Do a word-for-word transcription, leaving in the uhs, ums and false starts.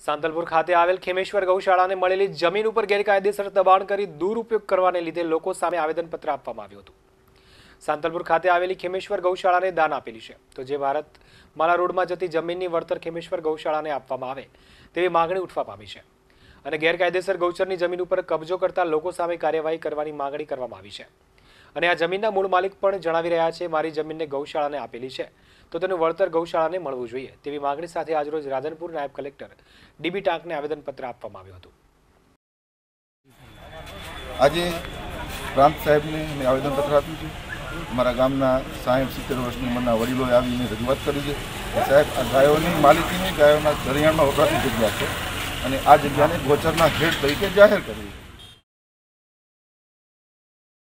સાંતલપુર ખાતે આવેલ ખેમેશ્વર ગૌશાળાને મળેલી જમીન ઉપર ગેરકાયદેસર દબાણ કરી દુરુપયોગ કરવાને લીધે લોકો સામે આવેદનપત્ર આપવામાં આવ્યું હતું। સાંતલપુર ખાતે આવેલી ખેમેશ્વર ગૌશાળાને દાન આપેલી છે, તો જે ભારત માલા રોડમાં જતી જમીનની વળતર ખેમેશ્વર ગૌશાળાને આપવામાં આવે તેવી માંગણી ઉઠવા પામી છે અને ગેરકાયદેસર ગૌચરની જમીન ઉપર કબજો કરતા લોકો સામે કાર્યવાહી કરવાની માંગણી કરવામાં આવી છે। અને આ જમીનના મૂળ માલિક પણ જણાવી રહ્યા છે, મારી જમીનને ગૌશાળાને આપેલી છે તો તેનું વળતર ગૌશાળાને મળવું જોઈએ તેવી માંગણી સાથે આજરોજ રાધનપુર નાયબ કલેક્ટર ડીબી ટાંકને આવેદનપત્ર આપવામાં આવ્યું હતું। આજે પ્રાંત સાહેબને મેં આવેદનપત્ર આપ્યું છે। અમારા ગામના સાહેબ સિત્તેર વર્ષની ઉંમરના વડીલોએ આવીને રજૂઆત કરી છે કે સાહેબ આ ગાયોની માલિકીની ગાયોના કરિયાણમાં વપરાતી જગ્યા છે અને આ જગ્યાને ગોચરના ખેડ તરીકે જાહેર કરવી।